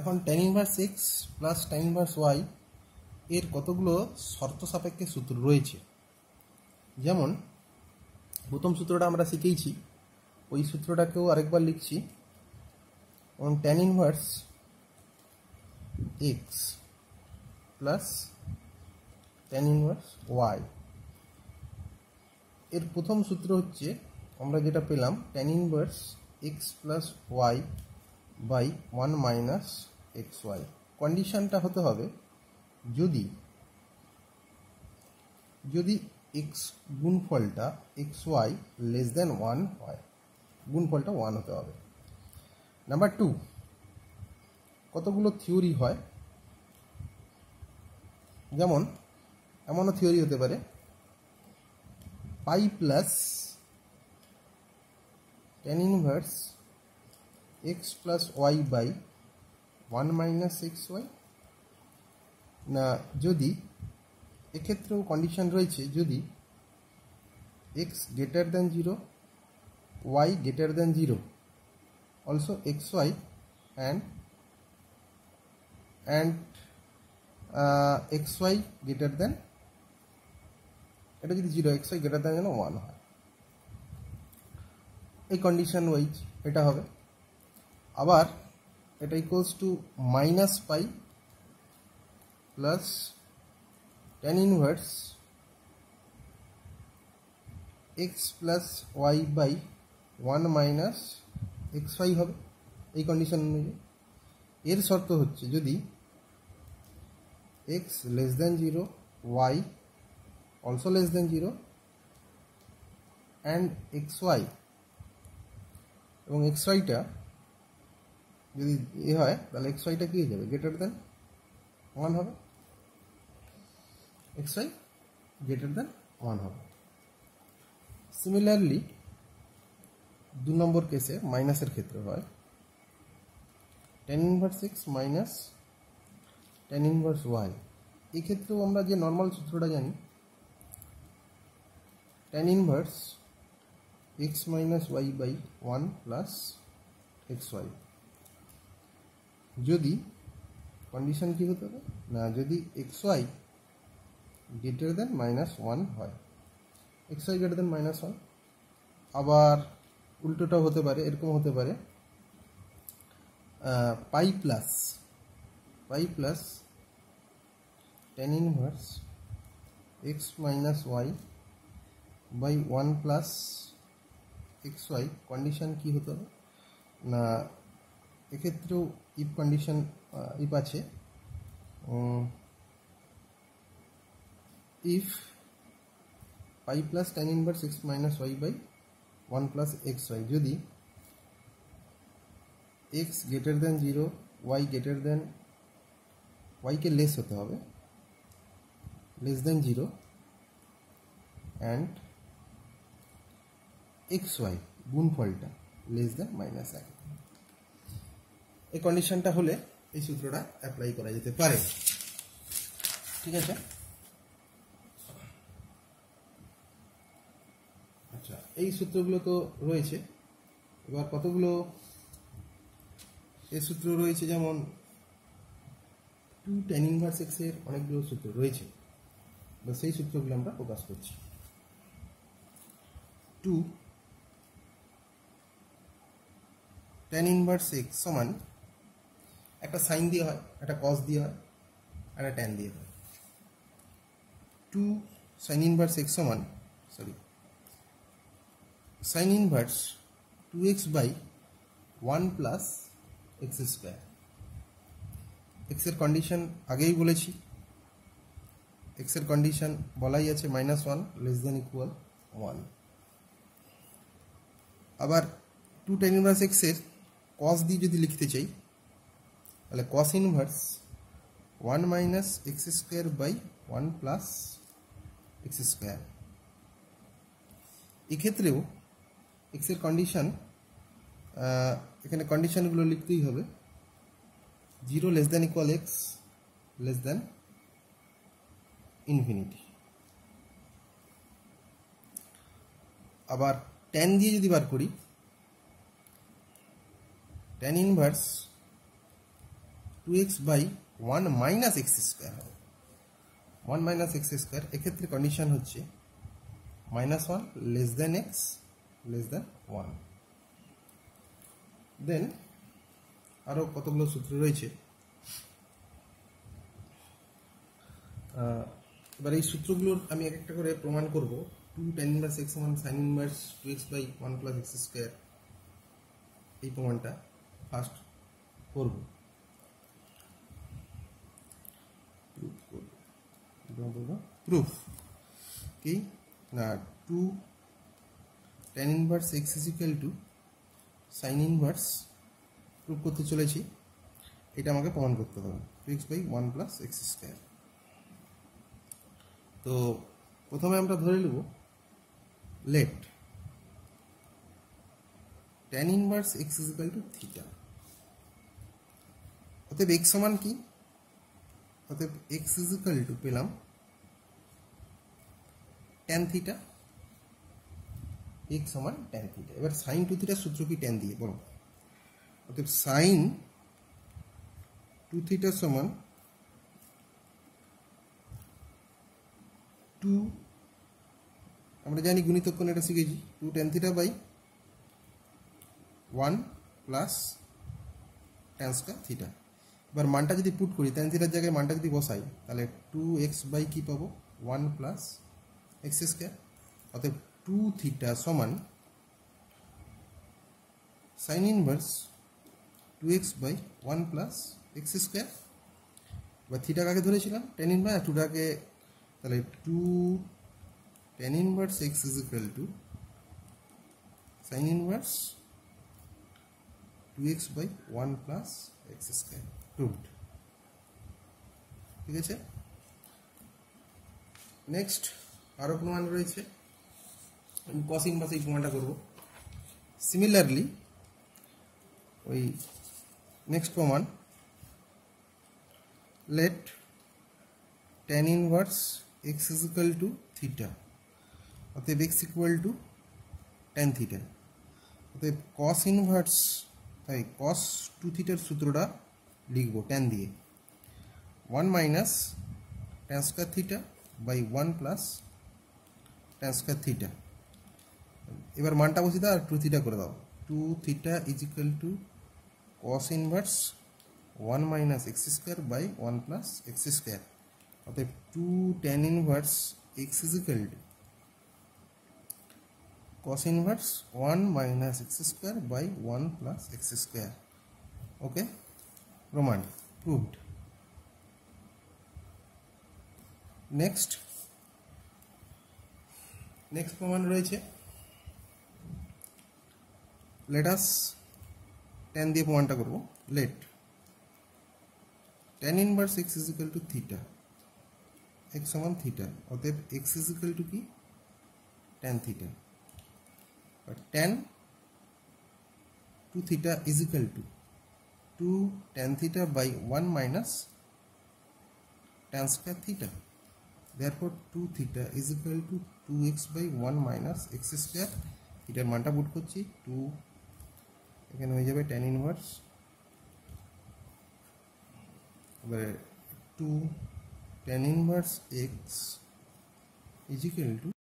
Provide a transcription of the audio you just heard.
এখন tan inverse x plus tan inverse y এর কতগুলো শর্ত সাপেক্ষে সূত্র রয়েছে। যেমন প্রথম সূত্রটা আমরা শিখেইছি, ওই সূত্রটাকেও আরেকবার লিখছি। tan inverse x plus tan inverse y এর প্রথম সূত্র হচ্ছে আমরা যেটা পেলাম tan inverse x plus y by 1 minus xy। কন্ডিশনটা হতে হবে যদি x গুণফলটা xy লেস দেন 1 হয়, গুণফলটা 1 হতে হবে। নাম্বার 2, কতগুলো থিওরি হয়, যেমন এমনও থিওরি হতে পারে pi plus tan inverse x plus y by 1 minus xy। না, যদি এক্ষেত্রেও কন্ডিশন রয়েছে যদি x greater than 0, y greater than 0, also xy and xy greater than, এটা যদি 0 xy গ্রেটার দ্যান যেন 1 হয়, এই কন্ডিশন ওয়াইজ এটা হবে। আবার এটা equals to minus pi plus tan inverse x plus y by 1 minus xy হবে এই কন্ডিশন অনুযায়ী। এর শর্ত হচ্ছে যদি x less than 0, y also less than 0 and xy, এবং xyটা যদি এ হয় তাহলে xyটা কি হয়ে যাবে, গ্রেটার দেন 1 হবে, xy গ্রেটার দেন 1 হবে। সিমিলারলি 2 নম্বর কেসে মাইনাসের ক্ষেত্রে হয় tan inverse x minus tan inverse y। এই ক্ষেত্রেও আমরা যে নর্মাল সূত্রটা জানি tan inverse x minus y by 1 plus xy। যদি কন্ডিশন কি হতে হবে না, যদি xy গ্রেটার দেন মাইনাস 1 হয়, xy গ্রেটার দেন মাইনাস 1। আবার উল্টোটাও হতে পারে, এরকম হতে পারে pi plus tan inverse x minus y by 1 plus xy। Condition কি হতে হবে না, এক্ষেত্রেও ইফ কন্ডিশন ইফ আছে, if pi plus tan inverse x minus y by 1 plus xy, যদি x greater than 0, y greater than, y কে less হতে হবে, লেস দেন 0 অ্যান্ড xy গুণফলটা লেস দেন মাইনাস 1। এই কন্ডিশনটা হলে এই সূত্রটা অ্যাপ্লাই করা যেতে পারে। ঠিক আছে, আচ্ছা এই সূত্রগুলো তো রয়েছে। এবার কতগুলো এই সূত্র রয়েছে, যেমন 2 tan ইনভার্স x এর অনেকগুলো সূত্র রয়েছে, সেই সূত্রগুলো আমরা প্রকাশ করছি। 2 tan ইনভার্স x সমান একটা সাইন দিয়ে হয়, একটা কস দিয়ে হয়, আর একটা ট্যান দিয়ে হয়। 2 sin ইনভার্স x সমান sin inverse 2x by 1 plus x square. এক্সের কন্ডিশন আগেই বলেছি, এক্সের কন্ডিশন বলাই আছে -1 লেস দেন ইকুয়াল 1। আবার 2 tan ইনভার্স x এর কস দিয়ে যদি লিখতে চাই তাহলে cos inverse 1 minus x square by 1 plus x square. এক্ষেত্রেও এক্সের কন্ডিশন, এখানে কন্ডিশনগুলো লিখতেই হবে, 0 less than equal x less than infinity. আবার tan দিয়ে যদি বার করি, tan inverse 2x by 1 minus x square হবে। 1 মাইনাস এক্স স্কোয়ার, এক্ষেত্রে কন্ডিশন হচ্ছে -1 less than x less than 1। Then আরও কতগুলো সূত্র রয়েছে। এবার এই সূত্রগুলোর আমি এক একটা করে প্রমাণ করব। 2 tan ইনভার্স x সমান sin inverse 2x by 1 plus x square, এই প্রমাণটা ফার্স্ট করব। প্রুফ কি না, 2 tan inverse x is equal to sin inverse proof করতে চলেছি। এটা আমাকে প্রমাণ করতে হবে 2x by 1 plus x square. তো প্রথমে আমরা ধরে নেব let tan inverse x is equal to theta. অতএব x সমান কি, অতএব x ইজ ইকুয়াল টু পেলাম tan থিটা, x সমান tan থিটা। এবার sin 2 থিটার সূত্র কি tan দিয়ে বলো। অতএব sin 2 থিটা সমান 2, আমরা জানি গুণিতক কোণ, এটা শিখেছি, 2 tan theta by 1 plus tan square theta. এবার মানটা যদি পুট করি, tan থিটার জায়গায় মানটা যদি বসাই, তাহলে 2x বাই কি পাবো 1 প্লাস এক্স স্কয়ার। অতএব 2 থিটা সমান sin inverse 2x by 1 plus x square. এবার থিটা কাকে ধরেছিলাম, tan ইনভার্স, আর 2টাকে, তাহলে 2 tan inverse x is equal to sin inverse 2x by 1 plus x square. Proved. ঠিক আছে, নেক্সট আরও প্রমাণ রয়েছে। আমি cos ইনভার্স এই প্রমাণটা করব। সিমিলারলি ওই নেক্সট প্রমাণ, let tan inverse x is equal to theta, অতএব x equal to tan theta। অতএব cos ইনভার্স, তাই cos 2 থিটার সূত্রটা লিখব tan দিয়ে, 1 minus tan square theta by 1 plus tan square theta. এবার মানটা বসিয়ে দাও আর 2 থিটা করে দাও। 2 theta is equal to cos inverse 1 minus x square by 1 plus x square. অতএব 2 tan inverse x is equal to cos inverse 1 minus x square by 1 plus x square. Okay, প্রমাণ proved. Next প্রমাণ রয়েছে, let us tan দিয়ে প্রমাণটা করব। Let tan inverse x is equal to theta, x সমান theta. অতএব x is equal to কি tan theta, আর tan 2 theta is equal to 2 tan theta by 1 minus tan square theta. therefore 2 theta is equal to 2x by 1 minus x square. থিটার মানটা put করছি, 2 এখানে হয়ে যাবে tan ইনভার্স, এবারে 2 tan inverse x is equal two